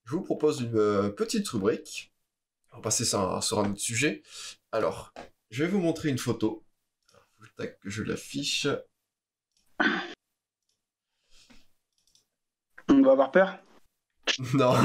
je vous propose une petite rubrique. On va passer sur un autre sujet. Alors, je vais vous montrer une photo. Tac, que je l'affiche. On va avoir peur. Non.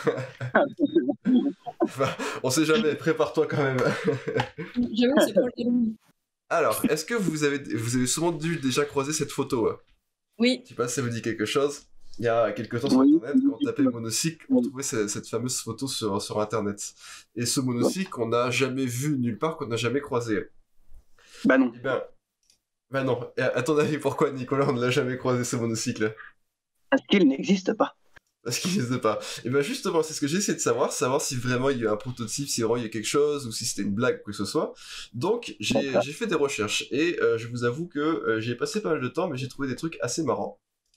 Enfin, on sait jamais, prépare-toi quand même. J'avoue, c'est pour le Alors, est-ce que vous avez sûrement dû déjà croiser cette photo? Oui. Je sais pas si ça vous dit quelque chose. Il y a quelques temps sur Oui. Internet, quand on tapait monocycle, on trouvait cette fameuse photo sur Internet. Et ce monocycle, on n'a jamais vu nulle part, qu'on n'a jamais croisé. Bah non. Eh ben non. Et à ton avis, pourquoi, Nicolas, on ne l'a jamais croisé, ce monocycle? Parce qu'il n'existe pas. Parce qu'il n'existe pas. Et ben justement, c'est ce que j'ai essayé de savoir si vraiment il y a eu un prototype, si vraiment il y a quelque chose, ou si c'était une blague, quoi que ce soit. Donc, j'ai fait des recherches, et je vous avoue que j'y ai passé pas mal de temps, mais j'ai trouvé des trucs assez marrants.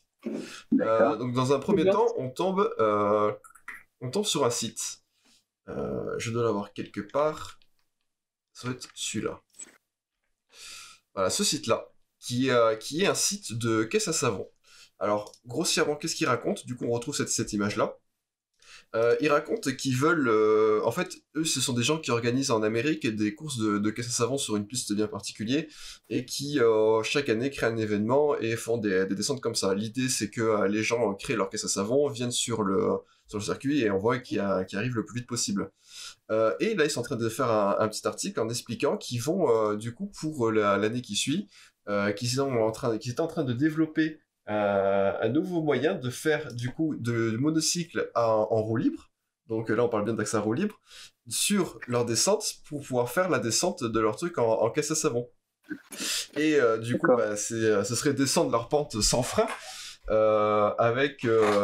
Donc dans un premier temps, on tombe sur un site. Je dois l'avoir quelque part. Ça va être celui-là. Voilà, ce site-là, qui est un site de caisse à savon. Alors, grossièrement, qu'est-ce qu'il raconte? Du coup, on retrouve cette image-là. Ils racontent qu'ils veulent... en fait, eux, ce sont des gens qui organisent en Amérique des courses de caisse à savon sur une piste bien particulière, et qui, chaque année, créent un événement et font des descentes comme ça. L'idée, c'est que les gens créent leur caisse à savon, viennent sur le circuit, et on voit qu'ils arrivent le plus vite possible. Et là, ils sont en train de faire un petit article en expliquant qu'ils vont, du coup, pour l'année qui suit, qu'ils étaient en train de développer un nouveau moyen de faire, du coup, de monocycle en roue libre. Donc là, on parle bien d'axe à roue libre, sur leur descente, pour pouvoir faire la descente de leur truc en caisse à savon. Et du coup, ce serait descendre leur pente sans frein, avec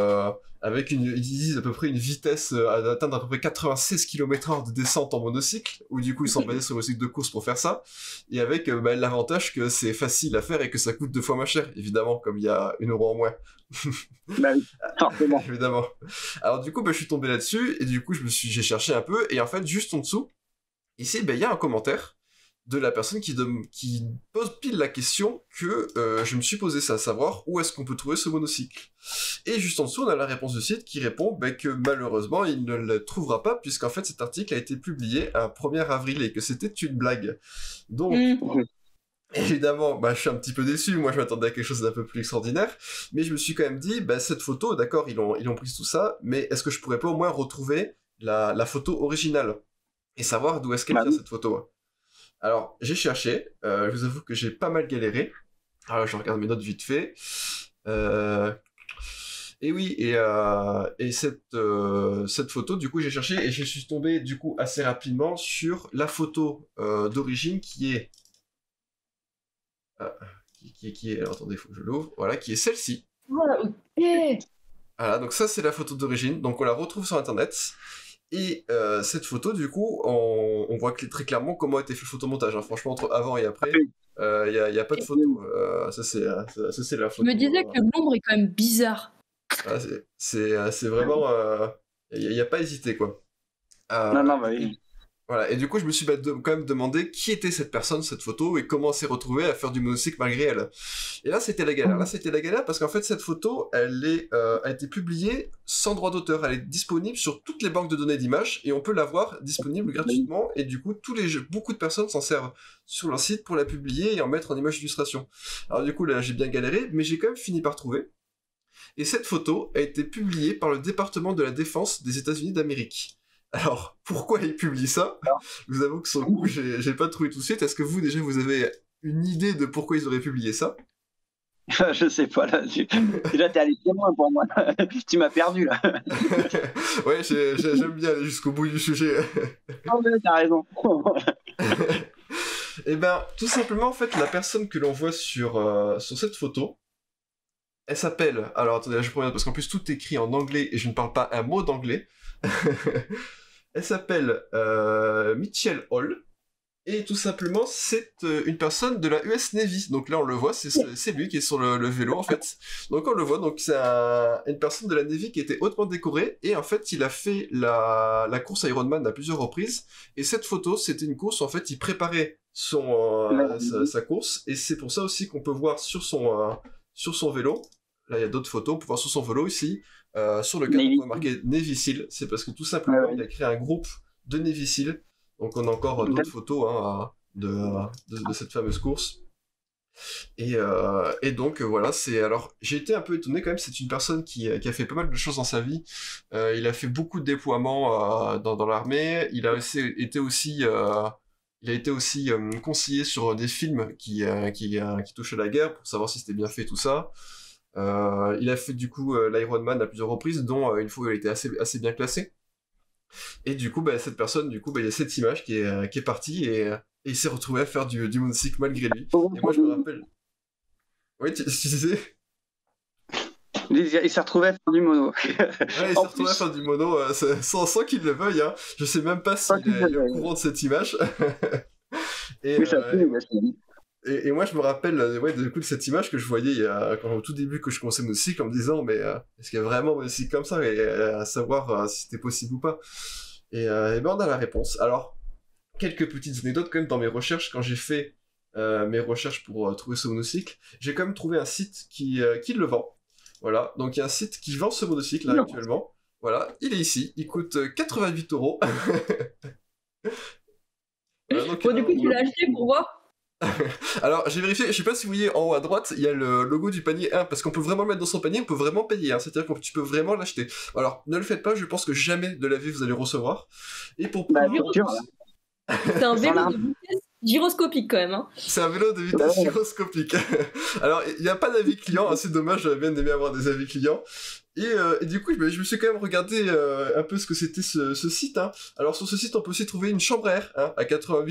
ils disent à peu près une vitesse d'atteindre à peu près 96 km/h de descente en monocycle, où du coup ils sont basés sur le cycle de course pour faire ça, et avec l'avantage que c'est facile à faire et que ça coûte 2 fois moins cher, évidemment, comme il y a 1 euro en moins. Bah oui, forcément. Évidemment. Alors du coup, je suis tombé là-dessus, et du coup j'ai cherché un peu, et en fait, juste en dessous, ici, il y a un commentaire de la personne qui pose pile la question que je me suis posé, ça, à savoir où est-ce qu'on peut trouver ce monocycle. Et juste en dessous, on a la réponse du site qui répond que malheureusement, il ne le trouvera pas, puisqu'en fait, cet article a été publié un 1er avril et que c'était une blague. Donc, évidemment, je suis un petit peu déçu, moi je m'attendais à quelque chose d'un peu plus extraordinaire, mais je me suis quand même dit, cette photo, d'accord, ils ont pris tout ça, mais est-ce que je pourrais pas au moins retrouver la photo originale et savoir d'où est-ce qu'elle vient, cette photo? Alors, j'ai cherché, je vous avoue que j'ai pas mal galéré. Alors, je regarde mes notes vite fait. Et oui, et cette photo, du coup, j'ai cherché, et je suis tombé, du coup, assez rapidement sur la photo d'origine qui est... alors, attendez, il faut que je l'ouvre. Voilà, qui est celle-ci. Voilà, ok. Voilà, donc ça, c'est la photo d'origine. Donc, on la retrouve sur Internet. Et cette photo, du coup, on voit très clairement comment a été fait le photomontage. Hein. Franchement, entre avant et après, il n'y a pas de photo. Ça, c'est la photo. Je me disais que l'ombre est quand même bizarre. Voilà, c'est vraiment... Il n'y a pas hésité, quoi. Non, bah oui. Voilà, et du coup, je me suis quand même demandé qui était cette personne, cette photo, et comment elle s'est retrouvée à faire du monocycle malgré elle. Et là, c'était la galère. Là, c'était la galère parce qu'en fait, cette photo, elle a été publiée sans droit d'auteur. Elle est disponible sur toutes les banques de données d'images, et on peut la voir disponible gratuitement, et du coup, beaucoup de personnes s'en servent sur leur site pour la publier et en mettre en image d'illustration. Alors du coup, là, j'ai bien galéré, mais j'ai quand même fini par trouver. Et cette photo a été publiée par le département de la Défense des États-Unis d'Amérique. Alors, pourquoi ils publient ça? Je vous avoue que sur le coup, j'ai pas trouvé tout de suite. Est-ce que vous, déjà, vous avez une idée de pourquoi ils auraient publié ça? Je sais pas, là. Déjà, t'es allé très loin pour moi. Tu m'as perdu, là. Ouais, j'aime bien aller jusqu'au bout du sujet. Non, mais t'as raison. Eh ben, tout simplement, en fait, la personne que l'on voit sur cette photo, elle s'appelle... Alors, attendez, là, je prends parce qu'en plus, tout est écrit en anglais et je ne parle pas un mot d'anglais. Elle s'appelle Mitchell Hall, et tout simplement c'est une personne de la US Navy. Donc là on le voit, c'est lui qui est sur le vélo en fait. Donc on le voit, donc c'est une personne de la Navy qui était hautement décorée, et en fait il a fait la course Ironman à plusieurs reprises, et cette photo c'était une course, en fait il préparait sa course, et c'est pour ça aussi qu'on peut voir sur son vélo Là, il y a d'autres photos. On peut voir sur son vélo ici, sur le cadre, Navy on peut marquer Navy Seal. C'est parce que tout simplement, Ouais, ouais. il a créé un groupe de Navy Seal. Donc, on a encore d'autres photos hein, de cette fameuse course. Et donc voilà, alors j'ai été un peu étonné quand même. C'est une personne qui a fait pas mal de choses dans sa vie. Il a fait beaucoup de déploiements dans l'armée. Il a été aussi conseiller sur des films qui touchaient la guerre pour savoir si c'était bien fait tout ça. Il a fait du coup l'Iron Man à plusieurs reprises, dont une fois où il était assez bien classé. Et du coup, cette personne, il y a cette image qui est partie et il s'est retrouvé à faire du monocycle malgré lui. Et moi, je me rappelle. Oui, tu disais. Il s'est retrouvé à faire du mono. Ouais, il s'est retrouvé à faire du mono sans qu'il le veuille. Hein. Je sais même pas s'il est au courant de cette image. Oui, ça peut, mais et moi, je me rappelle du coup, de cette image que je voyais au tout début que je commençais monocycle en me disant, mais est-ce qu'il y a vraiment monocycle comme ça et à savoir si c'était possible ou pas. Et on a la réponse. Alors, quelques petites anecdotes quand même dans mes recherches, quand j'ai fait mes recherches pour trouver ce monocycle, j'ai quand même trouvé un site qui le vend. Voilà, donc il y a un site qui vend ce monocycle là, actuellement. Voilà, il est ici, il coûte 88 €. Voilà, donc, Bon, du coup, tu l'as acheté pour voir? Alors, j'ai vérifié, je sais pas si vous voyez en haut à droite, il y a le logo du panier 1, parce qu'on peut vraiment le mettre dans son panier, on peut vraiment payer, hein, c'est-à-dire que tu peux vraiment l'acheter. Alors, ne le faites pas, je pense que jamais de la vie vous allez le recevoir. Et pour C'est un vélo de vitesse gyroscopique quand même. Hein. C'est un vélo de vitesse gyroscopique. Alors, il n'y a pas d'avis client, hein, c'est dommage, j'aurais bien aimé avoir des avis clients. Et du coup, je me suis quand même regardé un peu ce que c'était ce site. Hein. Alors, sur ce site, on peut aussi trouver une chambre à air hein, à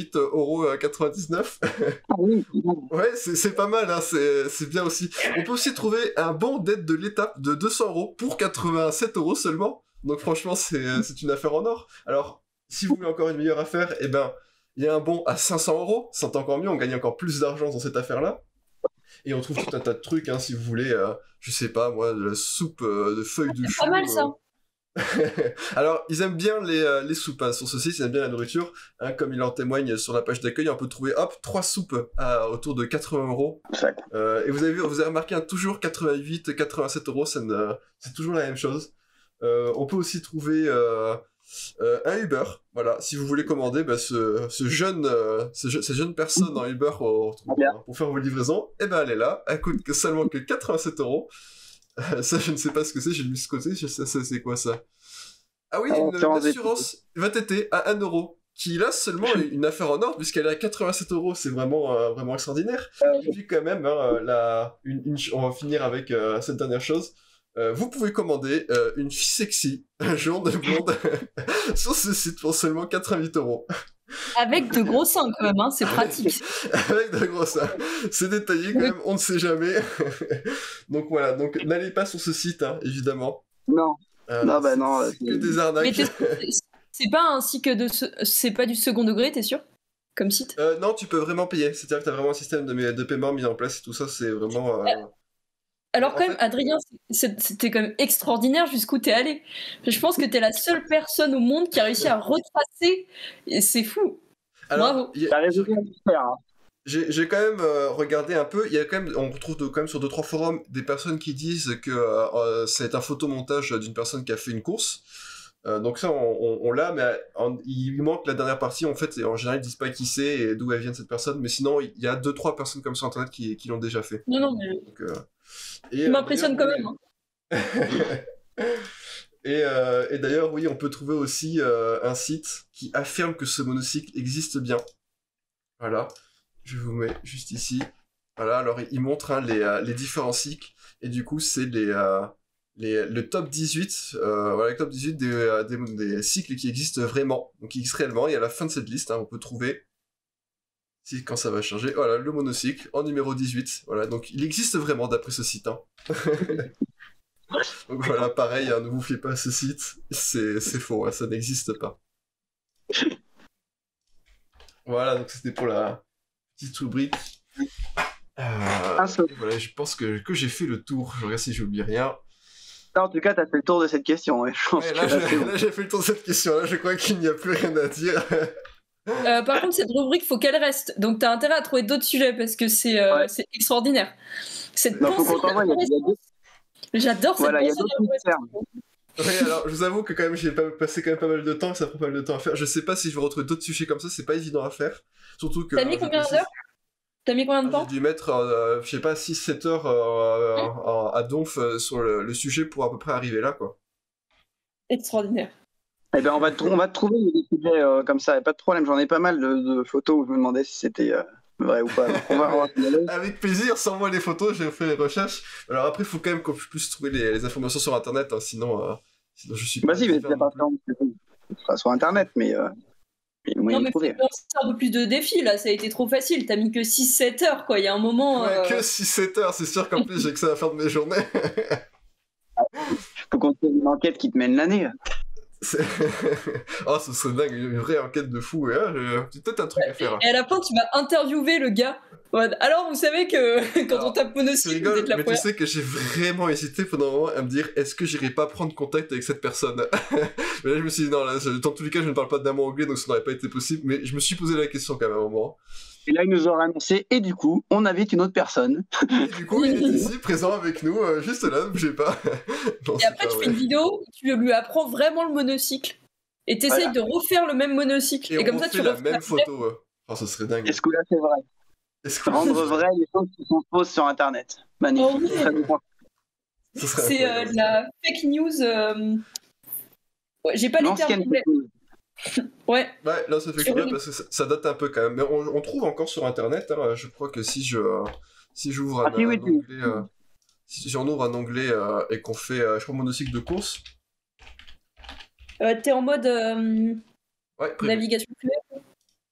88,99 €. Ah oui. Ouais, c'est pas mal, hein, c'est bien aussi. On peut aussi trouver un bon d'aide de l'État de 200 € pour 87 € seulement. Donc franchement, c'est une affaire en or. Alors, si vous voulez encore une meilleure affaire, eh ben, il y a un bon à 500 €. C'est encore mieux, on gagne encore plus d'argent dans cette affaire-là. Et on trouve tout un tas de trucs, hein, si vous voulez, je sais pas, moi, de la soupe de feuilles de chou. C'est pas mal, ça. Alors, ils aiment bien les soupes, hein. Sur ce site, ils aiment bien la nourriture. Hein, comme il en témoigne sur la page d'accueil, on peut trouver, 3 soupes autour de 80 €. Et vous avez remarqué, hein, toujours 88, 87 €, c'est toujours la même chose. On peut aussi trouver un Uber, voilà, si vous voulez commander ces jeunes personnes en Uber pour faire vos livraisons, et ben elle est là, elle coûte seulement que 87 €. Ça, je ne sais pas ce que c'est, j'ai mis ce côté, c'est quoi ça? Ah oui, une assurance VTT à 1 €, qui là seulement une affaire en or, puisqu'elle est à 87 €, c'est vraiment extraordinaire. Et puis quand même, hein, on va finir avec cette dernière chose. Vous pouvez commander une fille sexy, jaune blonde, sur ce site pour seulement 88 €. Avec de gros seins quand même, hein, c'est pratique. Avec de gros seins. C'est détaillé quand même, on ne sait jamais. Donc voilà, donc n'allez pas sur ce site, hein, évidemment. Non. Non. C'est que des arnaques. Mais c'est pas un site c'est pas du second degré, t'es sûr? Comme site? Non, tu peux vraiment payer. C'est-à-dire que tu as vraiment un système de paiement mis en place et tout ça, c'est vraiment... Alors quand même, Adrien, c'était quand même extraordinaire jusqu'où t'es allé. Je pense que t'es la seule personne au monde qui a réussi à retracer, et c'est fou. Alors, bravo. J'ai quand même regardé un peu, il y a quand même, on retrouve quand même sur 2-3 forums des personnes qui disent que c'est un photomontage d'une personne qui a fait une course. Donc ça, on l'a, mais il manque la dernière partie, en fait, et en général, ils disent pas qui c'est et d'où elle vient cette personne, mais sinon, il y a 2-3 personnes comme sur Internet qui l'ont déjà fait. Non, mais... Donc, tu m'impressionnes quand même. Hein. Et d'ailleurs, oui, on peut trouver aussi un site qui affirme que ce monocycle existe bien. Voilà, je vous mets juste ici. Voilà, alors il montre hein, les différents cycles, et du coup, c'est le top 18, voilà, le top 18 des cycles qui existent vraiment, donc qui existent réellement, et à la fin de cette liste, hein, on peut trouver, quand ça va changer, voilà, le monocycle en numéro 18, voilà, donc il existe vraiment d'après ce site. Hein. Donc voilà, pareil, hein, ne vous fiez pas à ce site, c'est faux, hein, ça n'existe pas. Voilà, donc c'était pour la petite rubrique. Voilà, je pense que j'ai fait le tour, je regarde si j'oublie rien. En tout cas, t'as fait le tour de cette question. Ouais. Là, j'ai fait le tour de cette question. Là, je crois qu'il n'y a plus rien à dire. Par contre, cette rubrique, faut qu'elle reste. Donc, t'as intérêt à trouver d'autres sujets parce que c'est extraordinaire. Cette pensée, J'adore cette Voilà, il y a pensée d'autres mystères. Oui, alors je vous avoue que quand même j'ai passé quand même pas mal de temps, que ça prend pas mal de temps à faire. Je sais pas si je vais retrouver d'autres sujets comme ça, c'est pas évident à faire. Surtout que. T'as mis combien d'heures? T'as mis combien de temps? J'ai dû mettre, je sais pas, 6-7 heures à donf sur le sujet pour à peu près arriver là, quoi. Extraordinaire. Eh ben, on va te trouver des sujets comme ça, y a pas de problème. J'en ai pas mal de photos où je me demandais si c'était vrai ou pas. Donc, on va y aller. Avec plaisir, sans moi les photos, j'ai fait les recherches. Alors après, il faut quand même qu'on puisse trouver les informations sur internet, hein, sinon je suis pas. Vas-y, mais c'est pas ce sera sur internet, mais il y a moyen Non, de mais trouver. faut lancer un peu plus de défis là, ça a été trop facile. T'as mis que 6-7 heures quoi. Il y a un moment. Ouais, que 6-7 heures, c'est sûr qu'en plus j'ai que ça à faire de mes journées. Faut qu'on fasse une enquête qui te mène l'année. Oh, ce serait dingue, une vraie enquête de fou. Et j'ai peut-être un truc à faire. Et à la fin, tu vas interviewer le gars. Ouais, alors, vous savez que quand on tape Tu monocycle, vous rigoles, êtes la mais tu première. sais que j'ai vraiment hésité pendant un moment à me dire est-ce que j'irais pas prendre contact avec cette personne. Mais là je me suis dit non, là, dans tous les cas je ne parle pas d'un mot anglais donc ça n'aurait pas été possible, mais je me suis posé la question quand même à un moment. Et là, il nous aura annoncé, et du coup, on invite une autre personne. Et du coup il est ici, présent avec nous, juste là, ne bougez pas. Non, Et c'est après, pas tu vrai. fais une vidéo, tu lui apprends vraiment le monocycle. Et t'essayes Voilà. de refaire le même monocycle. Et Et on comme ça, refait tu la refais même photo. Oh, ça serait dingue. Est-ce que là, c'est vrai? Est-ce que Rendre vrai les choses qui sont fausses sur Internet. Magnifique. Oh oui. Très bon point. Ce serait C'est incroyable. de la fake news. Ouais, j'ai pas les termes L'ancienne anglais. photo. Ouais. Ouais, là ça fait C'est bien horrible. parce que ça date un peu quand même. Mais on trouve encore sur internet, hein, je crois que si j'ouvre Ah, si, oui, un onglet, si j'en ouvre un onglet et qu'on fait, je crois, monocycle de course, T'es en mode ouais, prévu. navigation privée.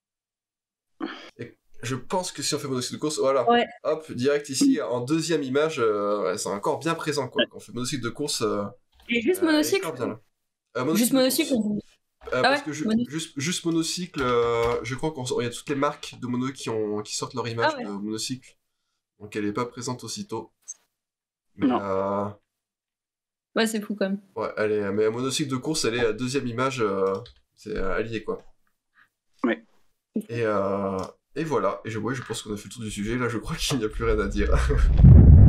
Et je pense que si on fait monocycle de course, voilà, Ouais. hop, direct ici, en deuxième image, ouais, c'est encore bien présent, quoi. Quand on fait monocycle de course, Et juste il est monocycle. encore bien là. Juste de monocycle. course. Parce ouais, que monocycle. juste monocycle, je crois qu'il y a toutes les marques de mono qui sortent leur image ouais. de monocycle. Donc elle est pas présente aussitôt. Mais, Non. Ouais, c'est fou quand même. ouais, mais un monocycle de course, elle est à deuxième image, c'est allié quoi. Ouais. Et voilà, et je pense qu'on a fait le tour du sujet, là je crois qu'il n'y a plus rien à dire.